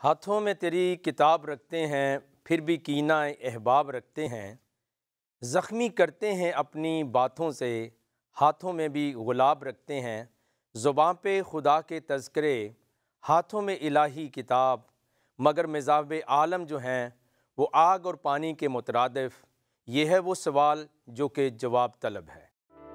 ہاتھوں میں تیری کتاب رکھتے ہیں پھر بھی کینہ احباب رکھتے ہیں، زخمی کرتے ہیں اپنی باتوں سے، ہاتھوں میں بھی غلاب رکھتے ہیں، زباں پہ خدا کے تذکرے، ہاتھوں میں الہی کتاب، مگر مذاہب عالم جو ہیں وہ آگ اور پانی کے مترادف۔ یہ ہے وہ سوال جو کہ جواب طلب ہے۔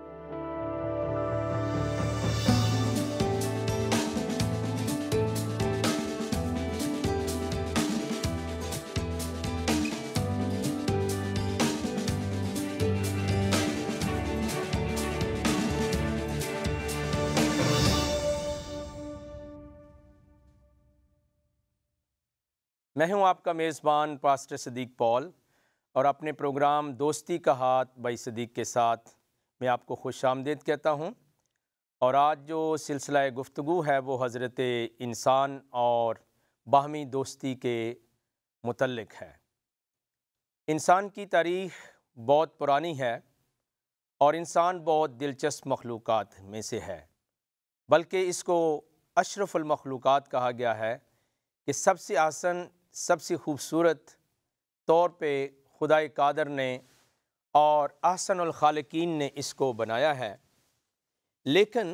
میں ہوں آپ کا میزبان پاسٹر صدیق پال، اور اپنے پروگرام دوستی کا ہاتھ بھائی صدیق کے ساتھ میں آپ کو خوش آمدید کہتا ہوں۔ اور آج جو سلسلہ گفتگو ہے وہ حضرت انسان اور باہمی دوستی کے متعلق ہے۔ انسان کی تاریخ بہت پرانی ہے اور انسان بہت دلچسپ مخلوقات میں سے ہے، بلکہ اس کو اشرف المخلوقات کہا گیا ہے کہ سب سے آسن، سب سے خوبصورت طور پہ خدائے قادر نے اور احسن الخالقین نے اس کو بنایا ہے۔ لیکن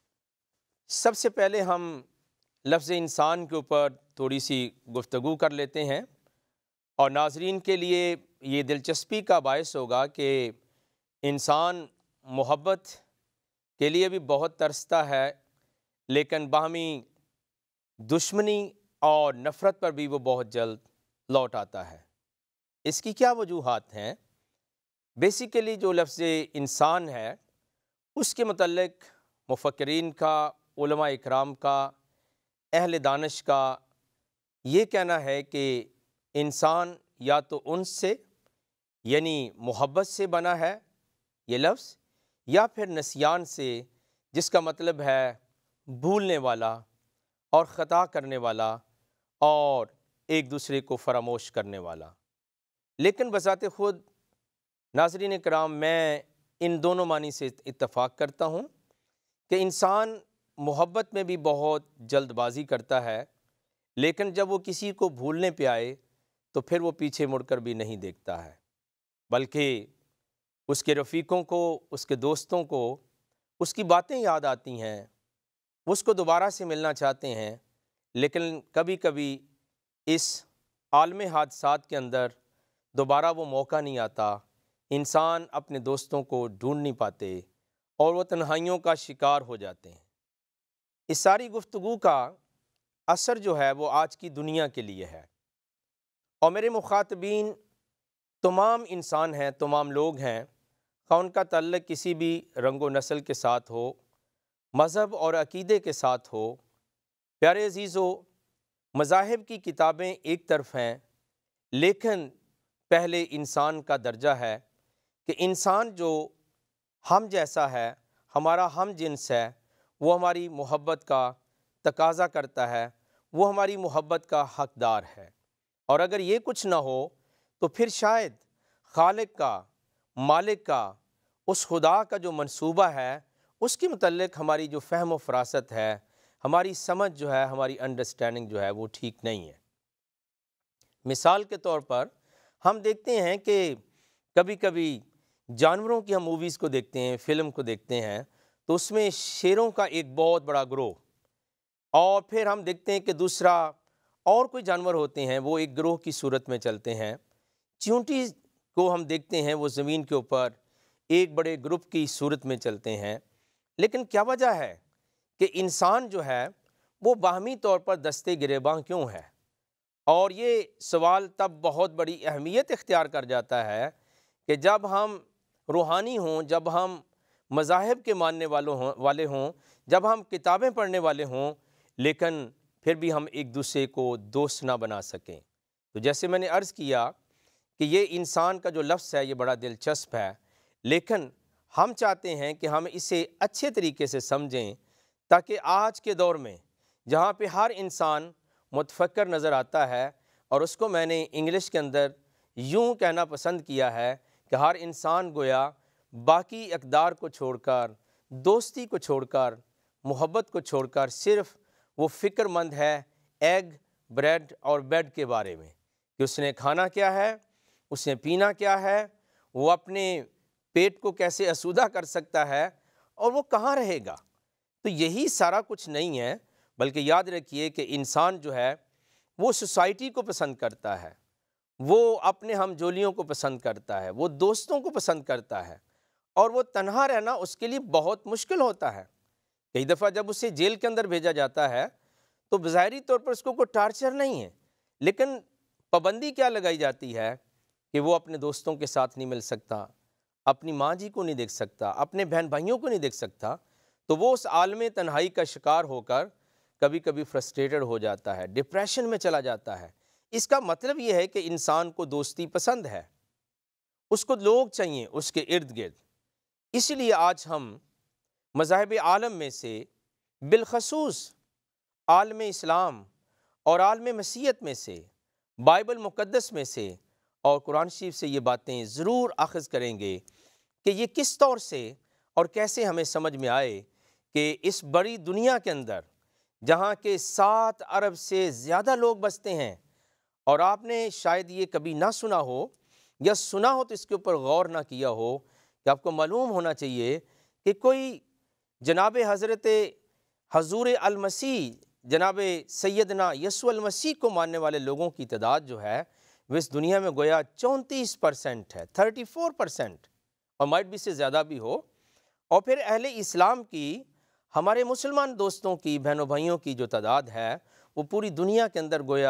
سب سے پہلے ہم لفظ انسان کے اوپر تھوڑی سی گفتگو کر لیتے ہیں، اور ناظرین کے لیے یہ دلچسپی کا باعث ہوگا کہ انسان محبت کے لیے بھی بہت ترستا ہے، لیکن باہمی دشمنی اور نفرت پر بھی وہ بہت جلد لوٹ آتا ہے۔ اس کی کیا وجوہات ہیں؟ بیسیکلی جو لفظ انسان ہے اس کے متعلق مفکرین کا، علماء اکرام کا، اہل دانش کا یہ کہنا ہے کہ انسان یا تو انس سے یعنی محبت سے بنا ہے یہ لفظ، یا پھر نسیان سے جس کا مطلب ہے بھولنے والا اور خطا کرنے والا اور ایک دوسرے کو فراموش کرنے والا۔ لیکن بذات خود ناظرین کرام میں ان دونوں معنی سے اتفاق کرتا ہوں کہ انسان محبت میں بھی بہت جلد بازی کرتا ہے، لیکن جب وہ کسی کو بھولنے پہ آئے تو پھر وہ پیچھے مڑ کر بھی نہیں دیکھتا ہے، بلکہ اس کے رفیقوں کو، اس کے دوستوں کو اس کی باتیں یاد آتی ہیں، وہ اس کو دوبارہ سے ملنا چاہتے ہیں، لیکن کبھی کبھی اس عالم حادثات کے اندر دوبارہ وہ موقع نہیں آتا، انسان اپنے دوستوں کو ڈھونڈ نہیں پاتے اور وہ تنہائیوں کا شکار ہو جاتے ہیں۔ اس ساری گفتگو کا اثر جو ہے وہ آج کی دنیا کے لیے ہے، اور میرے مخاطبین تمام انسان ہیں، تمام لوگ ہیں، خواہ ان کا تعلق کسی بھی رنگ و نسل کے ساتھ ہو، مذہب اور عقیدے کے ساتھ ہو۔ پیارے عزیزو، مذاہب کی کتابیں ایک طرف ہیں، لیکن پہلے انسان کا درجہ ہے کہ انسان جو ہم جیسا ہے، ہمارا ہم جنس ہے، وہ ہماری محبت کا تقاضا کرتا ہے، وہ ہماری محبت کا حقدار ہے، اور اگر یہ کچھ نہ ہو تو پھر شاید خالق کا، مالک کا، اس خدا کا جو منصوبہ ہے اس کے متعلق ہماری جو فہم و فراست ہے، ہماری سمجھ جو ہے، ہماری انڈرسٹینڈنگ جو ہے وہ ٹھیک نہیں ہے۔ مثال کے طور پر ہم دیکھتے ہیں کہ کبھی کبھی جانوروں کی ہم موویز کو دیکھتے ہیں، فلم کو دیکھتے ہیں، تو اس میں شیروں کا ایک بہت بڑا گروہ، اور پھر ہم دیکھتے ہیں کہ دوسرا اور کوئی جانور ہوتے ہیں وہ ایک گروہ کی صورت میں چلتے ہیں۔ چیونٹی کو ہم دیکھتے ہیں وہ زمین کے اوپر ایک بڑے گروپ کی صورت میں چلتے ہیں۔ لیکن کیا وجہ ہے کہ انسان جو ہے وہ باہمی طور پر دستے گریباں کیوں ہے؟ اور یہ سوال تب بہت بڑی اہمیت اختیار کر جاتا ہے کہ جب ہم روحانی ہوں، جب ہم مذاہب کے ماننے والے ہوں، جب ہم کتابیں پڑھنے والے ہوں، لیکن پھر بھی ہم ایک دوسرے کو دوست نہ بنا سکیں۔ تو جیسے میں نے عرض کیا کہ یہ انسان کا جو لفظ ہے یہ بڑا دلچسپ ہے، لیکن ہم چاہتے ہیں کہ ہم اسے اچھے طریقے سے سمجھیں، تاکہ آج کے دور میں جہاں پہ ہر انسان متفکر نظر آتا ہے، اور اس کو میں نے انگلش کے اندر یوں کہنا پسند کیا ہے کہ ہر انسان گویا باقی اقدار کو چھوڑ کر، دوستی کو چھوڑ کر، محبت کو چھوڑ کر صرف وہ فکر مند ہے ایگ بریڈ اور بیڈ کے بارے میں کہ اس نے کھانا کیا ہے، اس نے پینا کیا ہے، وہ اپنے پیٹ کو کیسے آسودہ کر سکتا ہے، اور وہ کہاں رہے گا۔ تو یہی سارا کچھ نہیں ہے، بلکہ یاد رکھیے کہ انسان جو ہے وہ سوسائٹی کو پسند کرتا ہے، وہ اپنے ہم جولیوں کو پسند کرتا ہے، وہ دوستوں کو پسند کرتا ہے، اور وہ تنہا رہنا اس کے لیے بہت مشکل ہوتا ہے۔ کئی دفعہ جب اسے جیل کے اندر بھیجا جاتا ہے تو بظاہری طور پر اس کو کوئی ٹارچر نہیں ہے، لیکن پابندی کیا لگائی جاتی ہے کہ وہ اپنے دوستوں کے ساتھ نہیں مل سکتا، اپنی ماں جی کو نہیں دیکھ سکتا، اپنے بہن بھائیوں کو نہیں دیکھ سکتا، تو وہ اس عالم تنہائی کا شکار ہو کر کبھی کبھی فرسٹریٹڈ ہو جاتا ہے، ڈپریشن میں چلا جاتا ہے۔ اس کا مطلب یہ ہے کہ انسان کو دوستی پسند ہے، اس کو لوگ چاہیے اس کے ارد گرد۔ اسی لیے آج ہم مذاہب عالم میں سے، بالخصوص عالم اسلام اور عالم مسیحیت میں سے، بائبل مقدس میں سے اور قرآن شریف سے یہ باتیں ضرور اخذ کریں گے کہ یہ کس طور سے اور کیسے ہمیں سمجھ میں آئے کہ اس بڑی دنیا کے اندر جہاں کے 7 ارب سے زیادہ لوگ بستے ہیں، اور آپ نے شاید یہ کبھی نہ سنا ہو، یا سنا ہو تو اس کے اوپر غور نہ کیا ہو، کہ آپ کو معلوم ہونا چاہیے کہ کوئی جناب حضرت حضور المسیح، جناب سیدنا یسوع المسیح کو ماننے والے لوگوں کی تعداد جو ہے وہ اس دنیا میں گویا 34% ہے، 34%، اور مائٹ بھی سے زیادہ بھی ہو۔ اور پھر اہل اسلام کی، ہمارے مسلمان دوستوں کی، بہنوں بھائیوں کی جو تعداد ہے وہ پوری دنیا کے اندر گویا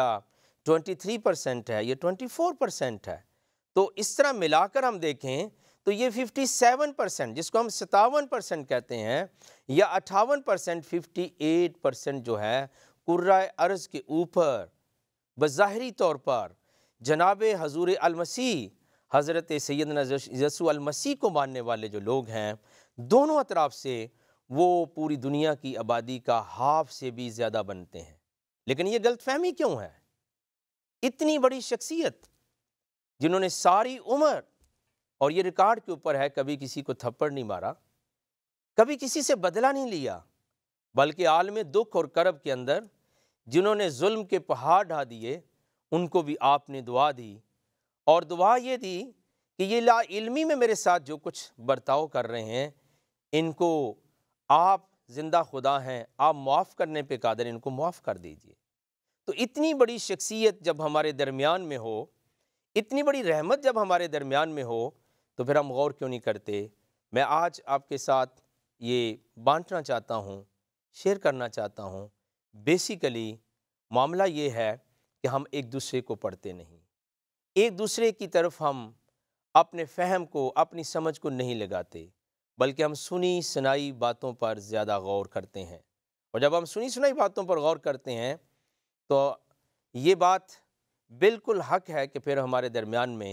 23% ہے، یہ 24% ہے۔ تو اس طرح ملا کر ہم دیکھیں تو یہ 57%، جس کو ہم 57% کہتے ہیں، یا 58%، 58% جو ہے کرۂ ارض کے اوپر بظاہری طور پر جناب حضور المسیح، حضرت سیدنا یسوع المسیح کو ماننے والے جو لوگ ہیں، دونوں اطراف سے وہ پوری دنیا کی آبادی کا ہاف سے بھی زیادہ بنتے ہیں۔ لیکن یہ غلط فہمی کیوں ہے؟ اتنی بڑی شخصیت جنہوں نے ساری عمر، اور یہ ریکارڈ کے اوپر ہے، کبھی کسی کو تھپڑ نہیں مارا، کبھی کسی سے بدلہ نہیں لیا، بلکہ عالم دکھ اور کرب کے اندر جنہوں نے ظلم کے پہاڑ ڈھا دیے، ان کو بھی آپ نے دعا دی، اور دعا یہ دی کہ یہ لا علمی میں میرے ساتھ جو کچھ برتاؤ کر رہے ہیں، ان کو آپ زندہ خدا ہیں، آپ معاف کرنے پہ قادر، ان کو معاف کر دیجئے۔ تو اتنی بڑی شخصیت جب ہمارے درمیان میں ہو، اتنی بڑی رحمت جب ہمارے درمیان میں ہو، تو پھر ہم غور کیوں نہیں کرتے؟ میں آج آپ کے ساتھ یہ بانٹنا چاہتا ہوں، شیئر کرنا چاہتا ہوں۔ بیسیکلی معاملہ یہ ہے کہ ہم ایک دوسرے کو پڑھتے نہیں، ایک دوسرے کی طرف ہم اپنے فہم کو، اپنی سمجھ کو نہیں لگاتے، بلکہ ہم سنی سنائی باتوں پر زیادہ غور کرتے ہیں۔ اور جب ہم سنی سنائی باتوں پر غور کرتے ہیں تو یہ بات بالکل حق ہے کہ پھر ہمارے درمیان میں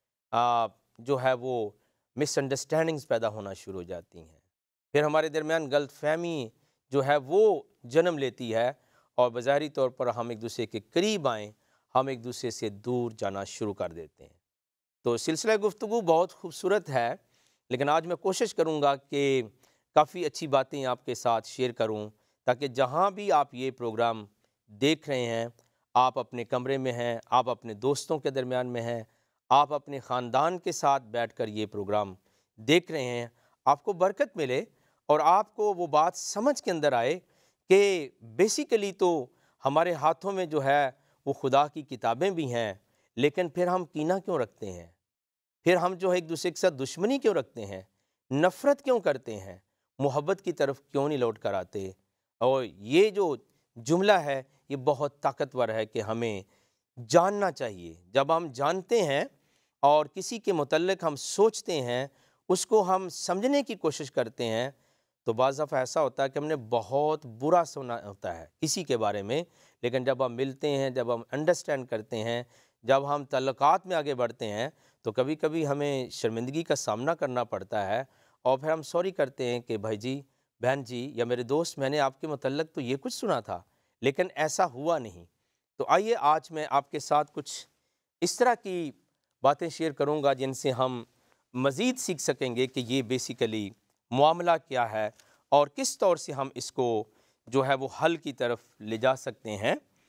جو ہے وہ مس انڈرسٹینڈنگز پیدا ہونا شروع ہو جاتی ہیں، پھر ہمارے درمیان غلط فہمی جو ہے وہ جنم لیتی ہے، اور بظاہری طور پر ہم ایک دوسرے کے قریب آئیں، ہم ایک دوسرے سے دور جانا شروع کر دیتے ہیں۔ تو سلسلہ گفتگو بہت خوبصورت ہے، لیکن آج میں کوشش کروں گا کہ کافی اچھی باتیں آپ کے ساتھ شیئر کروں، تاکہ جہاں بھی آپ یہ پروگرام دیکھ رہے ہیں، آپ اپنے کمرے میں ہیں، آپ اپنے دوستوں کے درمیان میں ہیں، آپ اپنے خاندان کے ساتھ بیٹھ کر یہ پروگرام دیکھ رہے ہیں، آپ کو برکت ملے، اور آپ کو وہ بات سمجھ کے اندر آئے کہ بیسیکلی تو ہمارے ہاتھوں میں جو ہے وہ خدا کی کتابیں بھی ہیں، لیکن پھر ہم کینہ کیوں رکھتے ہیں؟ پھر ہم جو ہے ایک دوسرے کے ساتھ دشمنی کیوں رکھتے ہیں؟ نفرت کیوں کرتے ہیں؟ محبت کی طرف کیوں نہیں لوٹ کر آتے؟ اور یہ جو جملہ ہے یہ بہت طاقتور ہے کہ ہمیں جاننا چاہیے۔ جب ہم جانتے ہیں اور کسی کے متعلق ہم سوچتے ہیں، اس کو ہم سمجھنے کی کوشش کرتے ہیں، تو بعض دفعہ ایسا ہوتا ہے کہ ہم نے بہت برا سنا ہوتا ہے کسی کے بارے میں، لیکن جب ہم ملتے ہیں، جب ہم انڈرسٹینڈ کرتے ہیں، جب ہم تعلقات میں آگے بڑھتے ہیں، تو کبھی کبھی ہمیں شرمندگی کا سامنا کرنا پڑتا ہے، اور پھر ہم سوری کرتے ہیں کہ بھائی جی، بہن جی، یا میرے دوست، میں نے آپ کے متعلق تو یہ کچھ سنا تھا، لیکن ایسا ہوا نہیں۔ تو آئیے آج میں آپ کے ساتھ کچھ اس طرح کی باتیں شیئر کروں گا جن سے ہم مزید سیکھ سکیں گے کہ یہ بیسیکلی معاملہ کیا ہے، اور کس طور سے ہم اس کو جو ہے وہ حل کی طرف لے جا سکتے ہیں۔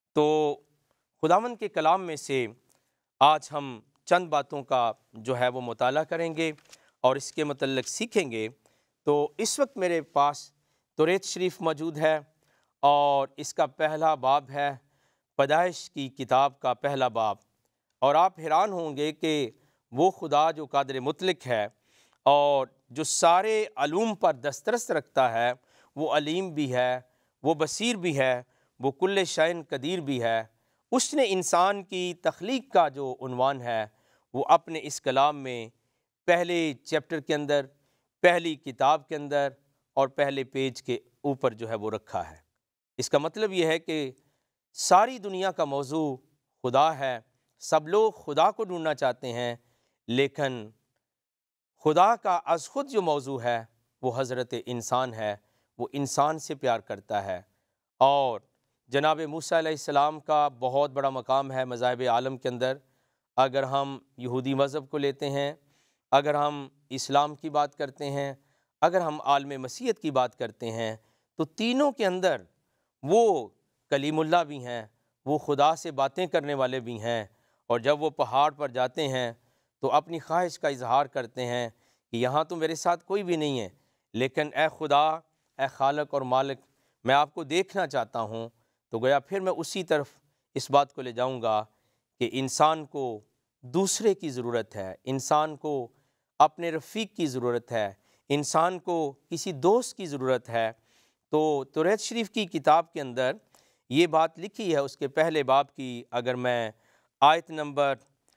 تو خداوند کے کلام میں سے آج ہم چند باتوں کا جو ہے وہ مطالعہ کریں گے اور اس کے متعلق سیکھیں گے۔ تو اس وقت میرے پاس توریت شریف موجود ہے اور اس کا پہلا باب ہے، پیدائش کی کتاب کا پہلا باب۔ اور آپ حیران ہوں گے کہ وہ خدا جو قادر مطلق ہے اور جو سارے علوم پر دسترس رکھتا ہے، وہ علیم بھی ہے، وہ بصیر بھی ہے، وہ کل شیء قدیر بھی ہے، اس نے انسان کی تخلیق کا جو عنوان ہے وہ اپنے اس کلام میں پہلے چیپٹر کے اندر، پہلی کتاب کے اندر اور پہلے پیج کے اوپر جو ہے وہ رکھا ہے۔ اس کا مطلب یہ ہے کہ ساری دنیا کا موضوع خدا ہے، سب لوگ خدا کو ڈھونڈنا چاہتے ہیں، لیکن خدا کا از خود جو موضوع ہے وہ حضرت انسان ہے، وہ انسان سے پیار کرتا ہے۔ اور جناب موسیٰ علیہ السلام کا بہت بڑا مقام ہے مذاہب عالم کے اندر۔ اگر ہم یہودی مذہب کو لیتے ہیں، اگر ہم اسلام کی بات کرتے ہیں، اگر ہم عالم مسیحیت کی بات کرتے ہیں، تو تینوں کے اندر وہ کلیم اللہ بھی ہیں، وہ خدا سے باتیں کرنے والے بھی ہیں۔ اور جب وہ پہاڑ پر جاتے ہیں تو اپنی خواہش کا اظہار کرتے ہیں کہ یہاں تو میرے ساتھ کوئی بھی نہیں ہے، لیکن اے خدا، اے خالق اور مالک، میں آپ کو دیکھنا چاہتا ہوں۔ تو گویا پھر میں اسی طرف اس بات کو لے جاؤں گا کہ انسان کو دوسرے کی ضرورت ہے، انسان کو اپنے رفیق کی ضرورت ہے، انسان کو کسی دوست کی ضرورت ہے۔ تو توریت شریف کی کتاب کے اندر یہ بات لکھی ہے، اس کے پہلے باب کی اگر میں آیت نمبر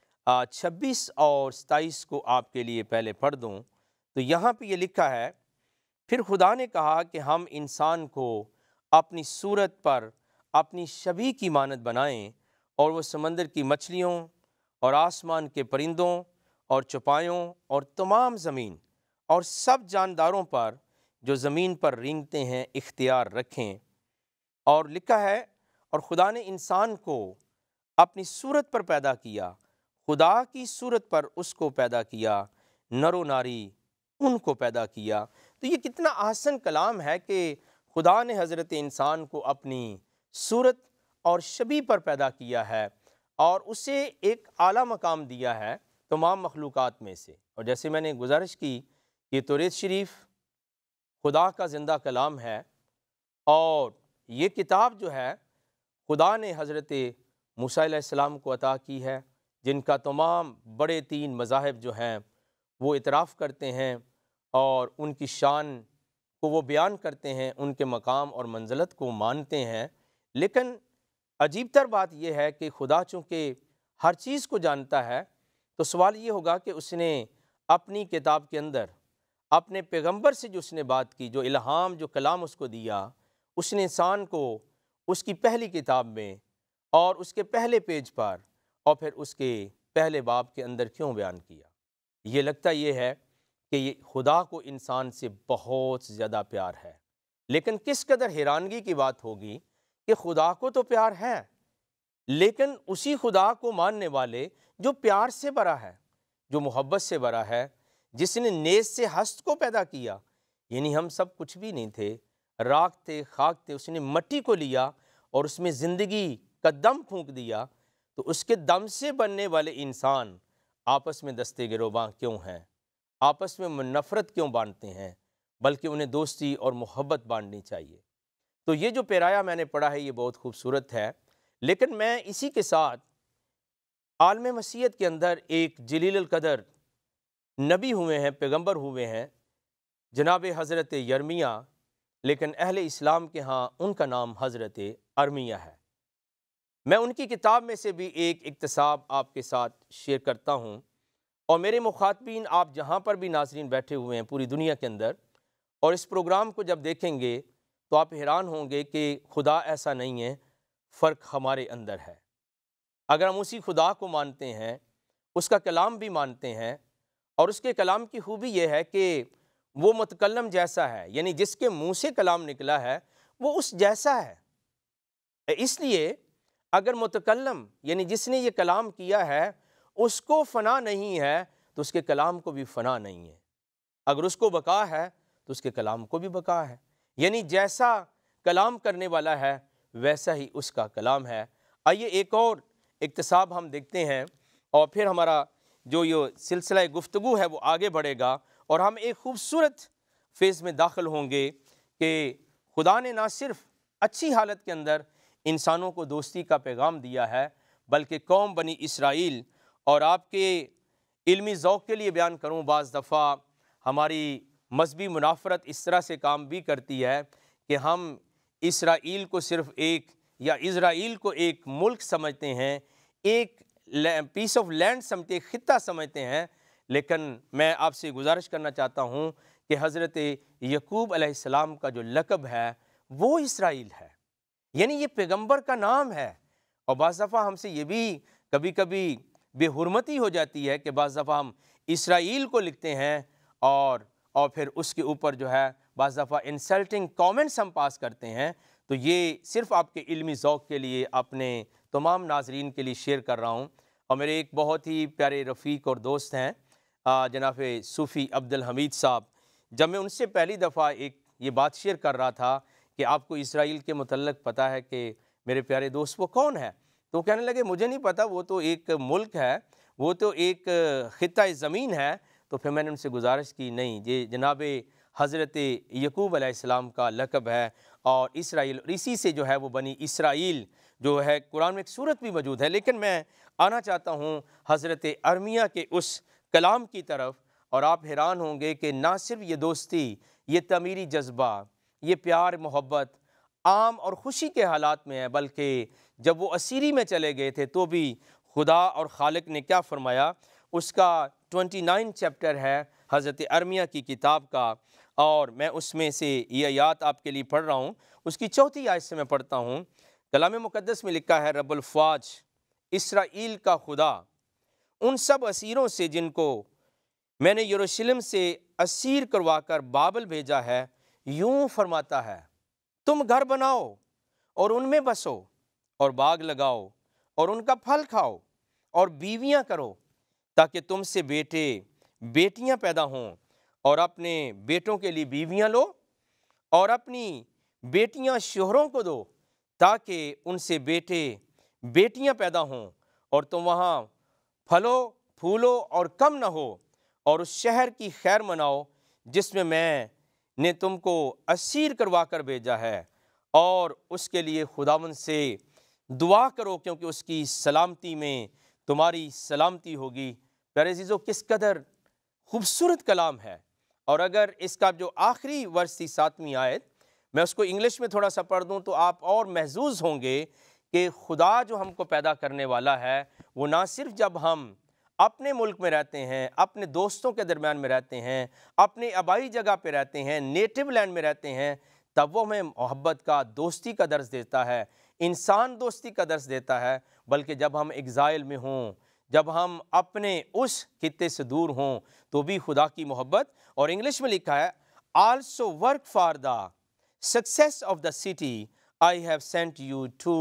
26 اور 27 کو آپ کے لیے پہلے پڑھ دوں تو یہاں پہ یہ لکھا ہے، پھر خدا نے کہا کہ ہم انسان کو اپنی صورت پر اپنی شبیہ کی مانند بنائیں، اور وہ سمندر کی مچھلیوں اور آسمان کے پرندوں اور چوپایوں اور تمام زمین اور سب جانداروں پر جو زمین پر رینگتے ہیں اختیار رکھیں۔ اور لکھا ہے، اور خدا نے انسان کو اپنی صورت پر پیدا کیا، خدا کی صورت پر اس کو پیدا کیا، نر و ناری ان کو پیدا کیا۔ تو یہ کتنا آسن کلام ہے کہ خدا نے حضرت انسان کو اپنی صورت اور شبیہ پر پیدا کیا ہے اور اسے ایک اعلیٰ مقام دیا ہے تمام مخلوقات میں سے۔ اور جیسے میں نے گزارش کی، یہ توریت شریف خدا کا زندہ کلام ہے، اور یہ کتاب جو ہے خدا نے حضرت موسیٰ علیہ السلام کو عطا کی ہے، جن کا تمام بڑے 3 مذاہب جو ہیں وہ اعتراف کرتے ہیں اور ان کی شان کو وہ بیان کرتے ہیں، ان کے مقام اور منزلت کو مانتے ہیں۔ لیکن عجیب تر بات یہ ہے کہ خدا چونکہ ہر چیز کو جانتا ہے، تو سوال یہ ہوگا کہ اس نے اپنی کتاب کے اندر اپنے پیغمبر سے جو اس نے بات کی، جو الہام، جو کلام اس کو دیا، اس نے انسان کو اس کی پہلی کتاب میں اور اس کے پہلے پیج پر اور پھر اس کے پہلے باب کے اندر کیوں بیان کیا؟ یہ لگتا یہ ہے کہ یہ خدا کو انسان سے بہت زیادہ پیار ہے۔ لیکن کس قدر حیرانگی کی بات ہوگی کہ خدا کو تو پیار ہے، لیکن اسی خدا کو ماننے والے جو پیار سے بھرا ہے، جو محبت سے بھرا ہے، جس نے نیز سے ہست کو پیدا کیا، یعنی ہم سب کچھ بھی نہیں تھے، راکھ تھے، خاک تھے، اس نے مٹی کو لیا اور اس میں زندگی کا دم پھونک دیا۔ تو اس کے دم سے بننے والے انسان آپس میں دستے گروباں کیوں ہیں؟ آپس میں نفرت کیوں بانٹتے ہیں؟ بلکہ انہیں دوستی اور محبت بانٹنی چاہیے۔ تو یہ جو پیرایا میں نے پڑھا ہے یہ بہت خوبصورت ہے، لیکن میں اسی کے ساتھ عالم مسیحیت کے اندر ایک جلیل القدر نبی ہوئے ہیں، پیغمبر ہوئے ہیں، جناب حضرت یرمیہ، لیکن اہل اسلام کے ہاں ان کا نام حضرت ارمیہ ہے۔ میں ان کی کتاب میں سے بھی ایک اقتصاب آپ کے ساتھ شیئر کرتا ہوں، اور میرے مخاطبین آپ جہاں پر بھی ناظرین بیٹھے ہوئے ہیں پوری دنیا کے اندر، اور اس پروگرام کو جب دیکھیں گے تو آپ حیران ہوں گے کہ خدا ایسا نہیں ہے، فرق ہمارے اندر ہے۔ اگر ہم اسی خدا کو مانتے ہیں، اس کا کلام بھی مانتے ہیں، اور اس کے کلام کی خوبی یہ ہے کہ وہ متکلم جیسا ہے، یعنی جس کے منہ سے کلام نکلا ہے وہ اس جیسا ہے۔ اس لیے اگر متکلم یعنی جس نے یہ کلام کیا ہے اس کو فنا نہیں ہے تو اس کے کلام کو بھی فنا نہیں ہے، اگر اس کو بقا ہے تو اس کے کلام کو بھی بقا ہے، یعنی جیسا کلام کرنے والا ہے ویسا ہی اس کا کلام ہے۔ آئیے ایک اور اقتصاب ہم دیکھتے ہیں اور پھر ہمارا جو یہ سلسلہ گفتگو ہے وہ آگے بڑھے گا اور ہم ایک خوبصورت فیز میں داخل ہوں گے کہ خدا نے نہ صرف اچھی حالت کے اندر انسانوں کو دوستی کا پیغام دیا ہے بلکہ قوم بنی اسرائیل، اور آپ کے علمی ذوق کے لیے بیان کروں، بعض دفعہ ہماری مذہبی منافرت اس طرح سے کام بھی کرتی ہے کہ ہم اسرائیل کو صرف ایک یا اسرائیل کو ایک ملک سمجھتے ہیں، ایک پیس آف لینڈ سمجھتے، خطہ سمجھتے ہیں، لیکن میں آپ سے گزارش کرنا چاہتا ہوں کہ حضرت یعقوب علیہ السلام کا جو لقب ہے وہ اسرائیل ہے، یعنی یہ پیغمبر کا نام ہے۔ اور بعض دفعہ ہم سے یہ بھی کبھی کبھی بے حرمتی ہو جاتی ہے کہ بعض دفعہ ہم اسرائیل کو لکھتے ہیں اور پھر اس کے اوپر جو ہے بعض دفعہ انسلٹنگ کامنٹس ہم پاس کرتے ہیں۔ تو یہ صرف آپ کے علمی ذوق کے لیے اپنے تمام ناظرین کے لیے شیئر کر رہا ہوں۔ اور میرے ایک بہت ہی پیارے رفیق اور دوست ہیں جناب صوفی عبدالحمید صاحب، جب میں ان سے پہلی دفعہ یہ بات شیئر کر رہا تھا کہ آپ کو اسرائیل کے متعلق پتہ ہے کہ میرے پیارے دوست وہ کون ہے، تو وہ کہنے لگے مجھے نہیں پتہ، وہ تو ایک ملک ہے، وہ تو ایک خطہ زمین ہے۔ تو پھر میں نے ان سے گزارش کی نہیں، یہ جناب حضرت یعقوب علیہ السلام کا لقب ہے اور اسرائیل، اور اسی سے جو ہے وہ بنی اسرائیل جو ہے قرآن میں ایک صورت بھی موجود ہے۔ لیکن میں آنا چاہتا ہوں حضرت ارمیہ کے اس کلام کی طرف، اور آپ حیران ہوں گے کہ نہ صرف یہ دوستی، یہ تعمیری جذبہ، یہ پیار محبت عام اور خوشی کے حالات میں ہے، بلکہ جب وہ اسیری میں چلے گئے تھے تو بھی خدا اور خالق نے کیا فرمایا۔ اس کا 29 چیپٹر ہے حضرت ارمیہ کی کتاب کا، اور میں اس میں سے یہ آیات آپ کے لیے پڑھ رہا ہوں۔ اس کی 4 آیت سے میں پڑھتا ہوں۔ کلام مقدس میں لکھا ہے، رب الفواج اسرائیل کا خدا ان سب اسیروں سے جن کو میں نے یروشلم سے اسیر کروا کر بابل بھیجا ہے، یوں فرماتا ہے، تم گھر بناؤ اور ان میں بسو، اور باغ لگاؤ اور ان کا پھل کھاؤ، اور بیویاں کرو تاکہ تم سے بیٹے بیٹیاں پیدا ہوں، اور اپنے بیٹوں کے لیے بیویاں لو اور اپنی بیٹیاں شوہروں کو دو تاکہ ان سے بیٹے بیٹیاں پیدا ہوں، اور تم وہاں پھلو پھولو اور کم نہ ہو، اور اس شہر کی خیر مناؤ جس میں نے تم کو اسیر کروا کر بھیجا ہے، اور اس کے لیے خداوند سے دعا کرو کیونکہ اس کی سلامتی میں تمہاری سلامتی ہوگی۔ پیارے عزیزو، کس قدر خوبصورت کلام ہے۔ اور اگر اس کا جو آخری ورس تھی 7ویں آیت، میں اس کو انگلش میں تھوڑا سا پڑھ دوں تو آپ اور محظوظ ہوں گے کہ خدا جو ہم کو پیدا کرنے والا ہے وہ نہ صرف جب ہم اپنے ملک میں رہتے ہیں، اپنے دوستوں کے درمیان میں رہتے ہیں، اپنے آبائی جگہ پہ رہتے ہیں، نیٹو لینڈ میں رہتے ہیں، تب وہ ہمیں محبت کا، دوستی کا درس دیتا ہے، انسان دوستی کا درس دیتا ہے، بلکہ جب ہم ایگزائل میں ہوں، جب ہم اپنے اس خطے سے دور ہوں تو بھی خدا کی محبت۔ اور انگلش میں لکھا ہے، also work for the success of the city I have sent you to,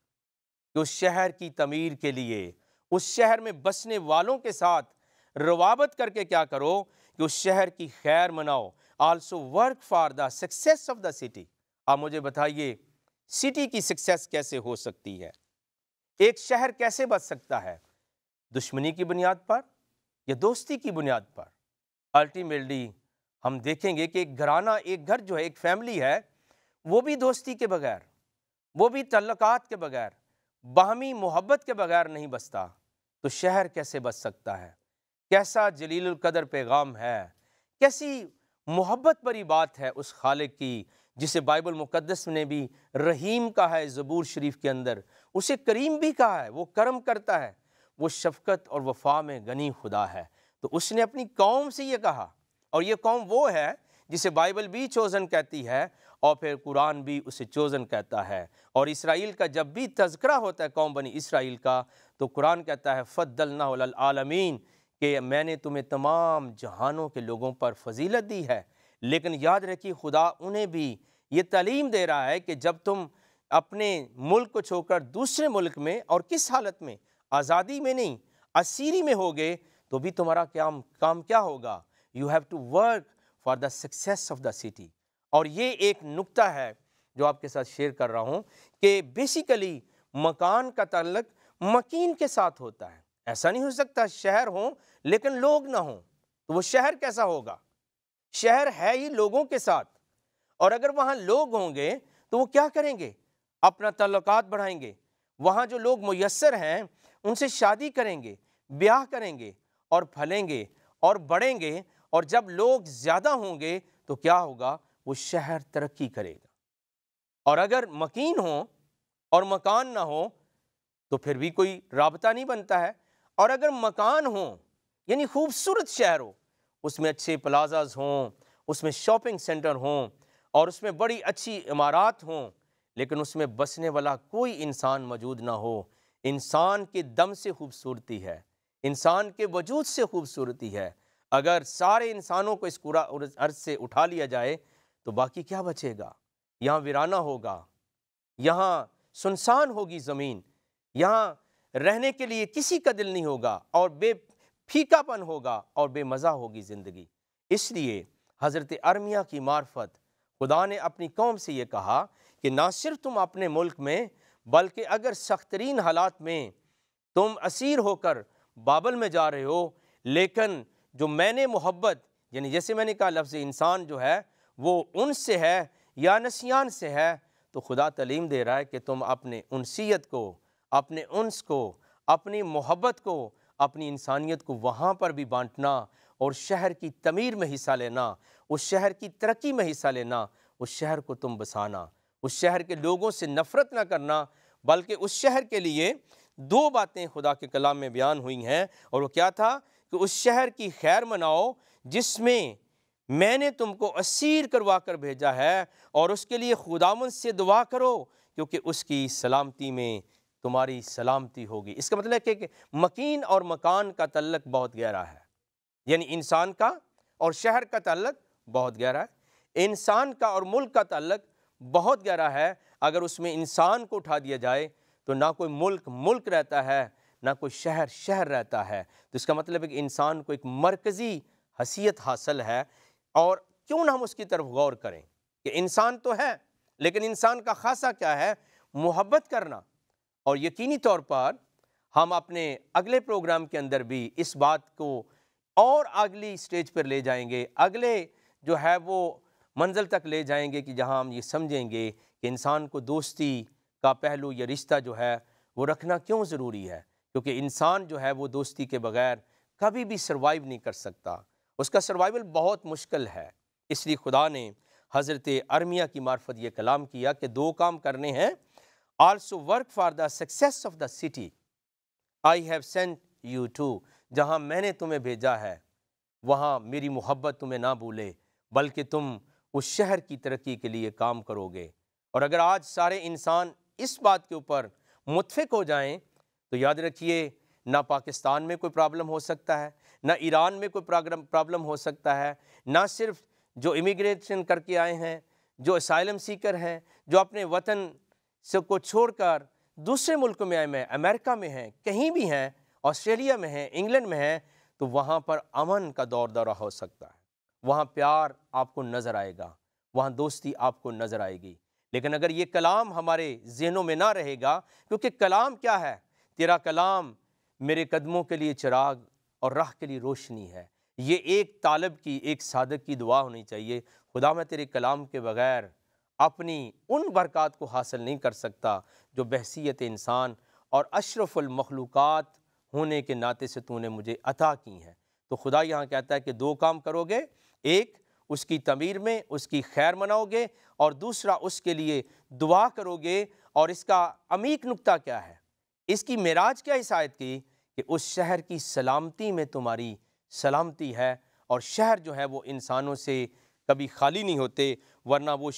کہ اس شہر کی تعمیر کے لیے، اس شہر میں بسنے والوں کے ساتھ روابط کر کے کیا کرو کہ اس شہر کی خیر مناؤ۔ Also work for the success of the city. آپ مجھے بتائیے سٹی کی سکسیس کیسے ہو سکتی ہے؟ ایک شہر کیسے بچ سکتا ہے؟ دشمنی کی بنیاد پر یا دوستی کی بنیاد پر؟ الٹیمیٹلی ہم دیکھیں گے کہ ایک گھرانہ، ایک گھر جو ہے، ایک فیملی ہے، وہ بھی دوستی کے بغیر، وہ بھی تعلقات کے بغیر، باہمی محبت کے بغیر نہیں بستا، تو شہر کیسے بچ سکتا ہے؟ کیسا جلیل القدر پیغام ہے، کیسی محبت بری بات ہے اس خالق کی جسے بائبل مقدس نے بھی رحیم کہا ہے، زبور شریف کے اندر اسے کریم بھی کہا ہے، وہ کرم کرتا ہے، وہ شفقت اور وفا میں غنی خدا ہے۔ تو اس نے اپنی قوم سے یہ کہا، اور یہ قوم وہ ہے جسے بائبل بھی چوزن کہتی ہے اور پھر قرآن بھی اسے چوزن کہتا ہے۔ اور اسرائیل کا جب بھی تذکرہ ہوتا ہے قوم بنی اسرائیل کا، تو قرآن کہتا ہے فضلناہ علی العالمین، کہ میں نے تمہیں تمام جہانوں کے لوگوں پر فضیلت دی ہے۔ لیکن یاد رکھیے خدا انہیں بھی یہ تعلیم دے رہا ہے کہ جب تم اپنے ملک کو چھوڑ کر دوسرے ملک میں، اور کس حالت میں؟ آزادی میں نہیں، اسیری میں ہوگے، تو بھی تمہارا کام کیا ہوگا؟ You have to work for the success of the city. اور یہ ایک نکتہ ہے جو آپ کے ساتھ شیئر کر رہا ہوں کہ بیسیکلی مکان کا تعلق مکین کے ساتھ ہوتا ہے۔ ایسا نہیں ہو سکتا شہر ہوں لیکن لوگ نہ ہوں، تو وہ شہر کیسا ہوگا؟ شہر ہے ہی لوگوں کے ساتھ، اور اگر وہاں لوگ ہوں گے تو وہ کیا کریں گے؟ اپنا تعلقات بڑھائیں گے، وہاں جو لوگ میسر ہیں ان سے شادی کریں گے، بیاہ کریں گے اور پھلیں گے اور بڑھیں گے، اور جب لوگ زیادہ ہوں گے تو کیا ہوگا؟ وہ شہر ترقی کرے گا۔ اور اگر مکین ہوں اور مکان نہ ہو تو پھر بھی کوئی رابطہ نہیں بنتا ہے۔ اور اگر مکان ہوں یعنی خوبصورت شہر ہو، اس میں اچھے پلازاز ہوں، اس میں شاپنگ سینٹر ہوں اور اس میں بڑی اچھی عمارات ہوں، لیکن اس میں بسنے والا کوئی انسان موجود نہ ہو، انسان کے دم سے خوبصورتی ہے، انسان کے وجود سے خوبصورتی ہے، اگر سارے انسانوں کو اس پورا ارض سے اٹھا لیا جائے تو باقی کیا بچے گا؟ یہاں ویرانہ ہوگا، یہاں سنسان ہوگی زمین، یہاں رہنے کے لیے کسی کا دل نہیں ہوگا، اور بے پھیکا پن ہوگا اور بے مزہ ہوگی زندگی۔ اس لیے حضرت ارمیہ کی معرفت خدا نے اپنی قوم سے یہ کہا کہ نہ صرف تم اپنے ملک میں بلکہ اگر سخت ترین حالات میں تم اسیر ہو کر بابل میں جا رہے ہو، لیکن جو میں نے محبت، یعنی جیسے میں نے کہا لفظ انسان جو ہے وہ انس سے ہے یا نسیان سے ہے، تو خدا تعلیم دے رہا ہے کہ تم اپنے انسیت کو، اپنے انس کو، اپنی محبت کو، اپنی انسانیت کو وہاں پر بھی بانٹنا، اور شہر کی تعمیر میں حصہ لینا، اس شہر کی ترقی میں حصہ لینا، اس شہر کو تم بسانا، اس شہر کے لوگوں سے نفرت نہ کرنا، بلکہ اس شہر کے لیے دو باتیں خدا کے کلام میں بیان ہوئی ہیں، اور وہ کیا تھا کہ اس شہر کی خیر مناؤ جس میں نے تم کو اسیر کروا کر بھیجا ہے، اور اس کے لیے خداوند سے دعا کرو کیونکہ اس کی سلامتی میں تمہاری سلامتی ہوگی۔ اس کا مطلب ہے کہ مکین اور مکان کا تعلق بہت گہرا ہے، یعنی انسان کا اور شہر کا تعلق بہت گہرا ہے، انسان کا اور ملک کا تعلق بہت گہرا ہے۔ اگر اس میں انسان کو اٹھا دیا جائے تو نہ کوئی ملک رہتا ہے، نہ کوئی شہر رہتا ہے۔ تو اس کا مطلب ہے کہ انسان کو ایک مرکزی حیثیت حاصل ہے، اور کیوں نہ ہم اس کی طرف غور کریں کہ انسان تو ہے لیکن انسان کا خاصہ کیا ہے؟ محبت کرنا۔ اور یقینی طور پر ہم اپنے اگلے پروگرام کے اندر بھی اس بات کو اور اگلی سٹیج پر لے جائیں گے، اگلے جو ہے وہ منزل تک لے جائیں گے کہ جہاں ہم یہ سمجھیں گے کہ انسان کو دوستی کا پہلو یا رشتہ جو ہے وہ رکھنا کیوں ضروری ہے، کیونکہ انسان جو ہے وہ دوستی کے بغیر کبھی بھی سروائیو نہیں کر سکتا، اس کا سروائیول بہت مشکل ہے۔ اس لیے خدا نے حضرت ارمیہ کی معرفت یہ کلام کیا کہ دو کام کرنے ہیں، also work for the success of the city I have sent you to, جہاں میں نے تمہیں بھیجا ہے وہاں میری محبت تمہیں نہ بھولے، بلکہ تم اس شہر کی ترقی کے لیے کام کرو گے۔ اور اگر آج سارے انسان اس بات کے اوپر متفق ہو جائیں تو یاد رکھیے نہ پاکستان میں کوئی پرابلم ہو سکتا ہے، نہ ایران میں کوئی پرابلم ہو سکتا ہے، نہ صرف جو امیگریشن کر کے آئے ہیں، جو اسائلم سیکر ہیں، جو اپنے وطن سے کو چھوڑ کر دوسرے ملکوں میں آئے ہیں، امریکہ میں ہیں، کہیں بھی ہیں، آسٹریلیا میں ہیں، انگلینڈ میں ہیں، تو وہاں پر امن کا دورہ ہو سکتا ہے، وہاں پیار آپ کو نظر آئے گا، وہاں دوستی آپ کو نظر آئے گی۔ لیکن اگر یہ کلام ہمارے ذہنوں میں نہ رہے گا، کیونکہ کلام کیا ہے؟ تیرا کلام میرے قدموں کے لیے چراغ اور راہ کے لیے روشنی ہے، یہ ایک طالب کی، ایک صادق کی دعا ہونی چاہیے۔ خدا میں تیرے کلام کے بغیر اپنی ان برکات کو حاصل نہیں کر سکتا جو بحیثیت انسان اور اشرف المخلوقات ہونے کے ناطے سے تو نے مجھے عطا کی ہیں۔ تو خدا یہاں کہتا ہے کہ دو کام کرو گے، ایک اس کی تعمیر میں اس کی خیر مناؤ گے، اور دوسرا اس کے لیے دعا کرو گے۔ اور اس کا عمیق نکتہ کیا ہے؟ اس کی معراج کیا اس آیت کی؟ کہ اس شہر کی سلامتی میں تمہاری سلامتی ہے، اور شہر جو ہے وہ انسانوں سے کبھی خالی نہیں ہوتے، ورنہ وہ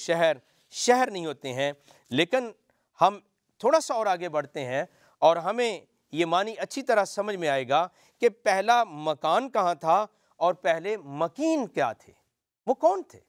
شہر نہیں ہوتے ہیں۔ لیکن ہم تھوڑا سا اور آگے بڑھتے ہیں اور ہمیں یہ معنی اچھی طرح سمجھ میں آئے گا کہ پہلا مکان کہاں تھا اور پہلے مکین کیا تھے، وہ کون تھے؟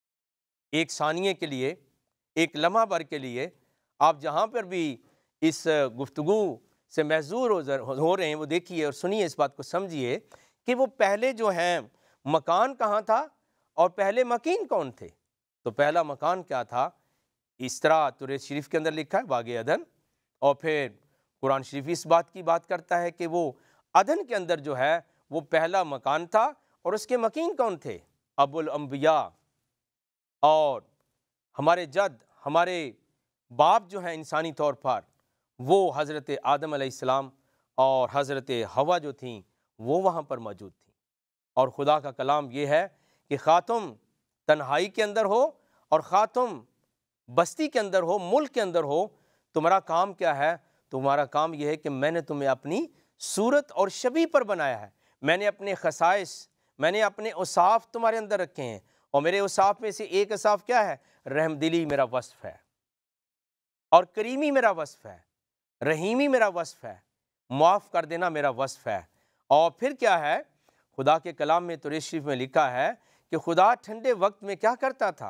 ایک ثانیے کے لیے، ایک لمحہ بھر کے لیے آپ جہاں پر بھی اس گفتگو سے محظور ہو رہے ہیں وہ دیکھیے اور سنیے، اس بات کو سمجھیے کہ وہ پہلے جو ہیں مکان کہاں تھا اور پہلے مکین کون تھے۔ تو پہلا مکان کیا تھا؟ اس طرح تورات شریف کے اندر لکھا ہے، باغ عدن، اور پھر قرآن شریف اس بات کی بات کرتا ہے کہ وہ عدن کے اندر جو ہے وہ پہلا مکان تھا، اور اس کے مکین کون تھے؟ ابو الانبیاء، اور ہمارے جد، ہمارے باپ جو ہیں انسانی طور پر، وہ حضرت آدم علیہ السلام اور حضرت حوا جو تھیں وہ وہاں پر موجود تھیں۔ اور خدا کا کلام یہ ہے کہ خواہ تم تنہائی کے اندر ہو اور خواہ تم بستی کے اندر ہو، ملک کے اندر ہو، تمہارا کام کیا ہے؟ تمہارا کام یہ ہے کہ میں نے تمہیں اپنی صورت اور شبیہ پر بنایا ہے، میں نے اپنے خصائص، میں نے اپنے اوصاف تمہارے اندر رکھے ہیں، اور میرے اوصاف میں سے ایک اوصاف کیا ہے؟ رحم دلی میرا وصف ہے، اور کریمی میرا وصف ہے، رحیمی میرا وصف ہے، معاف کر دینا میرا وصف ہے۔ اور پھر کیا ہے؟ خدا کے کلام میں تو شریف میں لکھا ہے کہ خدا ٹھنڈے وقت میں کیا کرتا تھا؟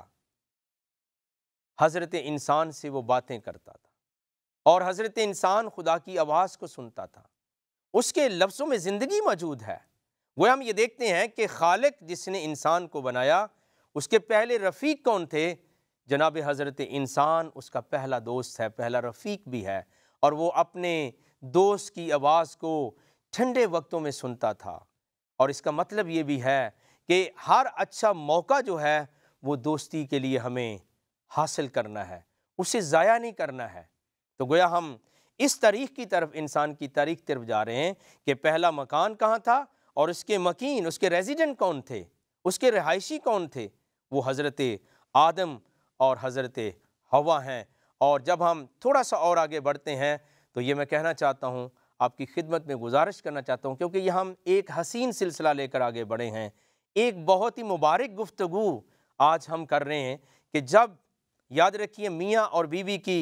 حضرت انسان سے وہ باتیں کرتا تھا، اور حضرت انسان خدا کی آواز کو سنتا تھا، اس کے لفظوں میں زندگی موجود ہے۔ وہ ہم یہ دیکھتے ہیں کہ خالق جس نے انسان کو بنایا، اس کے پہلے رفیق کون تھے؟ جناب حضرت انسان اس کا پہلا دوست ہے، پہلا رفیق بھی ہے، اور وہ اپنے دوست کی آواز کو ٹھنڈے وقتوں میں سنتا تھا۔ اور اس کا مطلب یہ بھی ہے کہ ہر اچھا موقع جو ہے وہ دوستی کے لیے ہمیں حاصل کرنا ہے، اسے ضائع نہیں کرنا ہے۔ تو گویا ہم اس تاریخ کی طرف، انسان کی تاریخ طرف جا رہے ہیں کہ پہلا مکان کہاں تھا، اور اس کے مکین، اس کے ریزیڈنٹ کون تھے، اس کے رہائشی کون تھے؟ وہ حضرت آدم اور حضرت حوا ہیں۔ اور جب ہم تھوڑا سا اور آگے بڑھتے ہیں تو یہ میں کہنا چاہتا ہوں، آپ کی خدمت میں گزارش کرنا چاہتا ہوں، کیونکہ یہ ہم ایک حسین سلسلہ لے کر آگے بڑھے ہیں، ایک بہت ہی مبارک گفتگو آج ہم کر رہے ہیں کہ جب، یاد رکھیے، میاں اور بیوی کی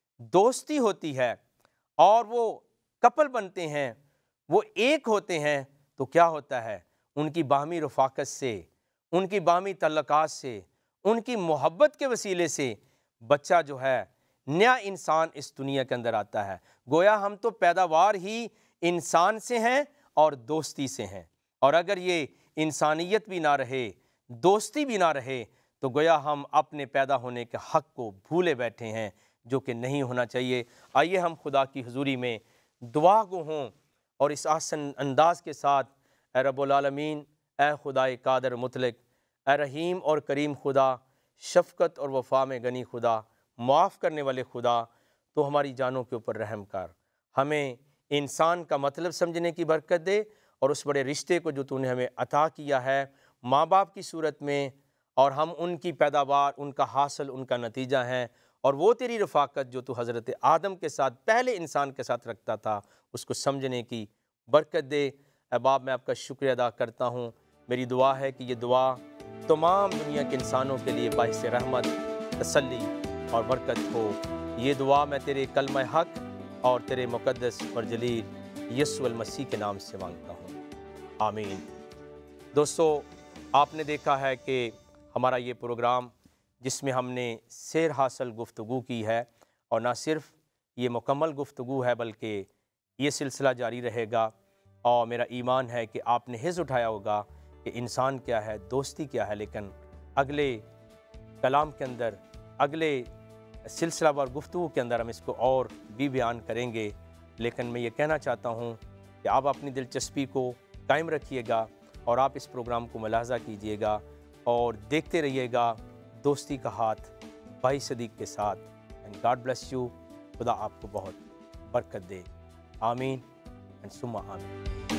دوستی ہوتی ہے اور وہ کپل بنتے ہیں، وہ ایک ہوتے ہیں، تو کیا ہوتا ہے؟ ان کی باہمی رفاقت سے، ان کی باہمی تعلقات سے، ان کی محبت کے وسیلے سے بچہ جو ہے، نیا انسان اس دنیا کے اندر آتا ہے۔ گویا ہم تو پیداوار ہی انسان سے ہیں اور دوستی سے ہیں، اور اگر یہ انسانیت بھی نہ رہے، دوستی بھی نہ رہے، تو گویا ہم اپنے پیدا ہونے کے حق کو بھولے بیٹھے ہیں، جو کہ نہیں ہونا چاہیے۔ آئیے ہم خدا کی حضوری میں دعا گو ہوں، اور اس آسن انداز کے ساتھ، اے رب العالمین، اے خدائے قادر مطلق، اے رحیم اور کریم خدا، شفقت اور وفا میں غنی خدا، معاف کرنے والے خدا، تو ہماری جانوں کے اوپر رحم کر، ہمیں انسان کا مطلب سمجھنے کی برکت دے، اور اس بڑے رشتے کو جو تو نے ہمیں عطا کیا ہے ماں باپ کی صورت میں، اور ہم ان کی پیداوار، ان کا حاصل، ان کا نتیجہ ہیں، اور وہ تیری رفاقت جو تو حضرت آدم کے ساتھ، پہلے انسان کے ساتھ رکھتا تھا، اس کو سمجھنے کی برکت دے۔ اے باپ، میں آپ کا شکریہ ادا کرتا ہوں۔ میری دعا ہے کہ یہ دعا تمام دنیا کے انسانوں کے لیے باعث رحمت، تسلی اور برکت ہو۔ یہ دعا میں تیرے کلمہ حق اور تیرے مقدس اور جلیل یسوع المسیح کے نام سے مانگتا ہوں، آمین۔ دوستو، آپ نے دیکھا ہے کہ ہمارا یہ پروگرام، جس میں ہم نے سیر حاصل گفتگو کی ہے، اور نہ صرف یہ مکمل گفتگو ہے بلکہ یہ سلسلہ جاری رہے گا، اور میرا ایمان ہے کہ آپ نے حص اٹھایا ہوگا کہ انسان کیا ہے، دوستی کیا ہے، لیکن اگلے کلام کے اندر، اگلے سلسلہ وار گفتگو کے اندر ہم اس کو اور بھی بیان کریں گے۔ لیکن میں یہ کہنا چاہتا ہوں کہ آپ اپنی دلچسپی کو قائم رکھیے گا، اور آپ اس پروگرام کو ملاحظہ کیجیے گا، اور دیکھتے رہیے گا دوستی کا ہاتھ بھائی صدیق کے ساتھ۔ And God bless you. خدا آپ کو بہت برکت دے، آمین اینڈ ثم آمین۔